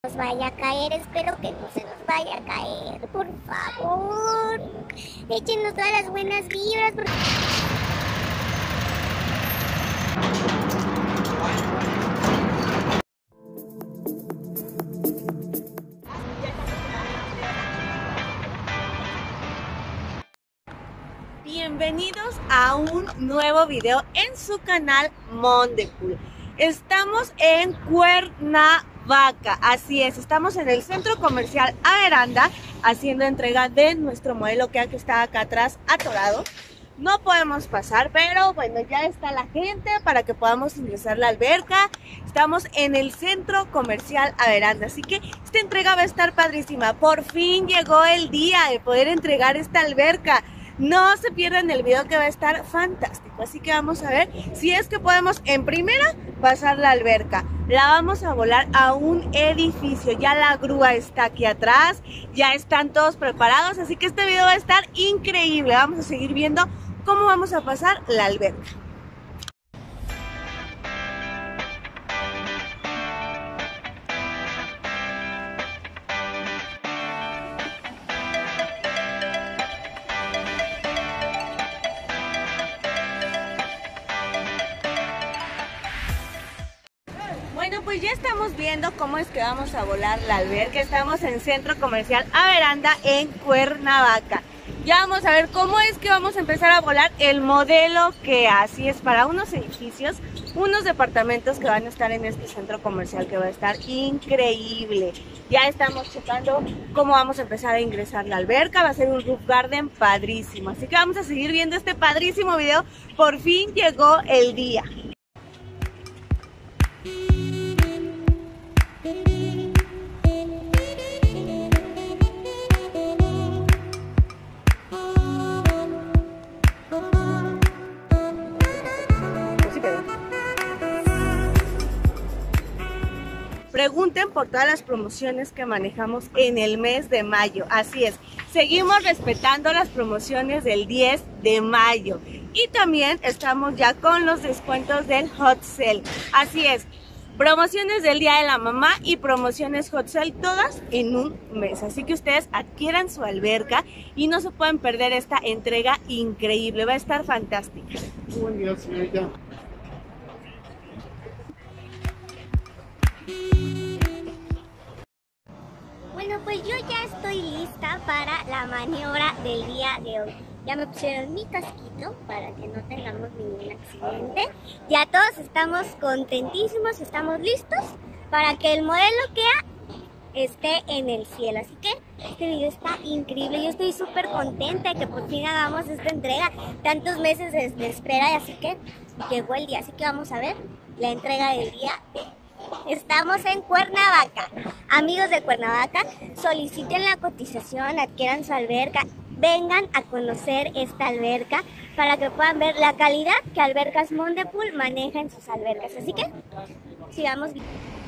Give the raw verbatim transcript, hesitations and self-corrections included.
nos vaya a caer, espero que no se nos vaya a caer, por favor, échenos todas las buenas vibras, por... Bienvenidos a un nuevo video en su canal Mondepool. Estamos en Cuernavaca, así es, estamos en el centro comercial Averanda haciendo entrega de nuestro modelo que está acá atrás atorado. No podemos pasar, pero bueno, ya está la gente para que podamos ingresar a la alberca. Estamos en el centro comercial Averanda, así que esta entrega va a estar padrísima. Por fin llegó el día de poder entregar esta alberca. No se pierdan el video que va a estar fantástico, así que vamos a ver si es que podemos en primera pasar la alberca. La vamos a volar a un edificio, ya la grúa está aquí atrás, ya están todos preparados, así que este video va a estar increíble. Vamos a seguir viendo cómo vamos a pasar la alberca. Bueno, pues ya estamos viendo cómo es que vamos a volar la alberca. Estamos en Centro Comercial Averanda en Cuernavaca. Ya vamos a ver cómo es que vamos a empezar a volar el modelo que así es para unos edificios, unos departamentos que van a estar en este centro comercial que va a estar increíble. Ya estamos checando cómo vamos a empezar a ingresar la alberca. Va a ser un roof garden padrísimo. Así que vamos a seguir viendo este padrísimo video. Por fin llegó el día. Pregunten por todas las promociones que manejamos en el mes de mayo. Así es, seguimos respetando las promociones del diez de mayo. Y también estamos ya con los descuentos del Hot Sale. Así es, promociones del Día de la Mamá y promociones Hot Sale, todas en un mes. Así que ustedes adquieran su alberca y no se pueden perder esta entrega increíble. Va a estar fantástica. Buen día, señorita. Bueno, pues yo ya estoy lista para la maniobra del día de hoy. Ya me pusieron mi casquito para que no tengamos ningún accidente. Ya todos estamos contentísimos, estamos listos para que el modelo que esté en el cielo. Así que este video está increíble. Yo estoy súper contenta de que por fin hagamos esta entrega. Tantos meses de, de espera, y así que llegó el día. Así que vamos a ver la entrega del día de hoy. Estamos en Cuernavaca. Amigos de Cuernavaca, soliciten la cotización, adquieran su alberca, vengan a conocer esta alberca para que puedan ver la calidad que Albercas Mondepool maneja en sus albercas. Así que sigamos viendo.